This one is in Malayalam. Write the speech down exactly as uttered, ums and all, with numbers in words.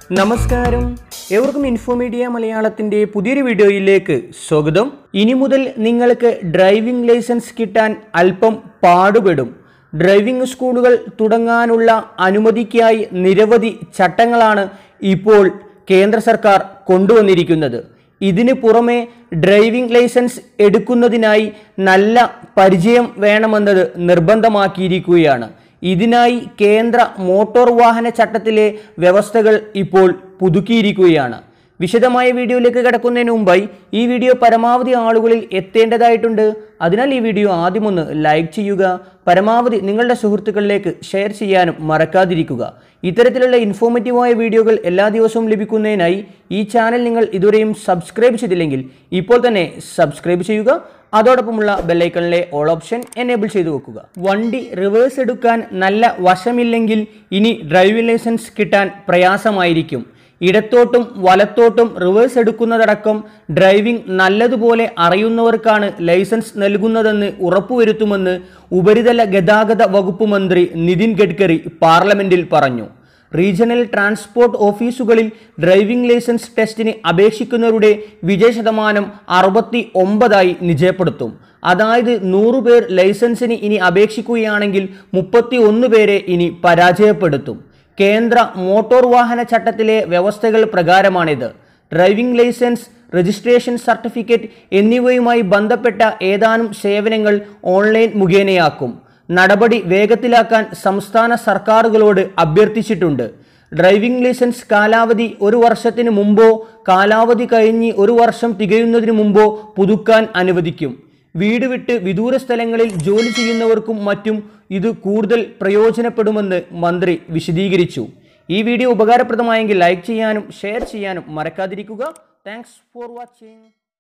നമസ്കാരം, ഏവർക്കും ഇൻഫോമീഡിയ മലയാളത്തിൻ്റെ പുതിയൊരു വീഡിയോയിലേക്ക് സ്വാഗതം. ഇനി മുതൽ നിങ്ങൾക്ക് ഡ്രൈവിംഗ് ലൈസൻസ് കിട്ടാൻ അല്പം പാടുപെടും. ഡ്രൈവിംഗ് സ്കൂളുകൾ തുടങ്ങാനുള്ള അനുമതിക്കായി നിരവധി ചട്ടങ്ങളാണ് ഇപ്പോൾ കേന്ദ്ര സർക്കാർ കൊണ്ടുവന്നിരിക്കുന്നത്. ഇതിന് പുറമെ ഡ്രൈവിംഗ് ലൈസൻസ് എടുക്കുന്നതിനായി നല്ല പരിചയം വേണമെന്നത് നിർബന്ധമാക്കിയിരിക്കുകയാണ്. ഇതിനായി കേന്ദ്ര മോട്ടോർ വാഹന ചട്ടത്തിലെ വ്യവസ്ഥകൾ ഇപ്പോൾ പുതുക്കിയിരിക്കുകയാണ്. വിശദമായ വീഡിയോയിലേക്ക് കടക്കുന്നതിന് മുമ്പായി ഈ വീഡിയോ പരമാവധി ആളുകളിൽ എത്തേണ്ടതായിട്ടുണ്ട്. അതിനാൽ ഈ വീഡിയോ ആദ്യമൊന്ന് ലൈക്ക് ചെയ്യുക, പരമാവധി നിങ്ങളുടെ സുഹൃത്തുക്കളിലേക്ക് ഷെയർ ചെയ്യാനും മറക്കാതിരിക്കുക. ഇത്തരത്തിലുള്ള ഇൻഫോർമേറ്റീവായ വീഡിയോകൾ എല്ലാ ദിവസവും ലഭിക്കുന്നതിനായി ഈ ചാനൽ നിങ്ങൾ ഇതുവരെയും സബ്സ്ക്രൈബ് ചെയ്തില്ലെങ്കിൽ ഇപ്പോൾ തന്നെ സബ്സ്ക്രൈബ് ചെയ്യുക. അതോടൊപ്പമുള്ള ബെല്ലൈക്കണിലെ ഓൾ ഓപ്ഷൻ എനേബിൾ ചെയ്തു വെക്കുക. വണ്ടി റിവേഴ്സ് എടുക്കാൻ നല്ല വശമില്ലെങ്കിൽ ഇനി ഡ്രൈവിംഗ് ലൈസൻസ് കിട്ടാൻ പ്രയാസമായിരിക്കും. ഇടത്തോട്ടും വലത്തോട്ടും റിവേഴ്സ് എടുക്കുന്നതടക്കം ഡ്രൈവിംഗ് നല്ലതുപോലെ അറിയുന്നവർക്കാണ് ലൈസൻസ് നൽകുന്നതെന്ന് ഉറപ്പുവരുത്തുമെന്ന് ഉപരിതല ഗതാഗത വകുപ്പ് മന്ത്രി നിതിൻ ഗഡ്കരി പാർലമെന്റിൽ പറഞ്ഞു. റീജിയണൽ ട്രാൻസ്പോർട്ട് ഓഫീസുകളിൽ ഡ്രൈവിംഗ് ലൈസൻസ് ടെസ്റ്റിന് അപേക്ഷിക്കുന്നവരുടെ വിജയ ശതമാനം അറുപത്തി ഒമ്പതായി നിജപ്പെടുത്തും. അതായത് നൂറ് പേർ ലൈസൻസിന് ഇനി അപേക്ഷിക്കുകയാണെങ്കിൽ മുപ്പത്തി ഒന്ന് പേരെ ഇനി പരാജയപ്പെടുത്തും. കേന്ദ്ര മോട്ടോർ വാഹന ചട്ടത്തിലെ വ്യവസ്ഥകൾ പ്രകാരമാണിത്. ഡ്രൈവിംഗ് ലൈസൻസ്, രജിസ്ട്രേഷൻ സർട്ടിഫിക്കറ്റ് എന്നിവയുമായി ബന്ധപ്പെട്ട ഏതാനും സേവനങ്ങൾ ഓൺലൈൻ മുഖേനയാക്കും. നടപടി വേഗത്തിലാക്കാൻ സംസ്ഥാന സർക്കാരുകളോട് അഭ്യർത്ഥിച്ചിട്ടുണ്ട്. ഡ്രൈവിംഗ് ലൈസൻസ് കാലാവധി ഒരു വർഷത്തിന് മുമ്പോ കാലാവധി കഴിഞ്ഞ് ഒരു വർഷം തികയുന്നതിന് മുമ്പോ പുതുക്കാൻ അനുവദിക്കും. വീട് വിട്ട് വിദൂര സ്ഥലങ്ങളിൽ ജോലി ചെയ്യുന്നവർക്കും മറ്റും ഇത് കൂടുതൽ പ്രയോജനപ്പെടുമെന്ന് മന്ത്രി വിശദീകരിച്ചു. ഈ വീഡിയോ ഉപകാരപ്രദമായെങ്കിൽ ലൈക്ക് ചെയ്യാനും ഷെയർ ചെയ്യാനും മറക്കാതിരിക്കുക. Thanks for watching.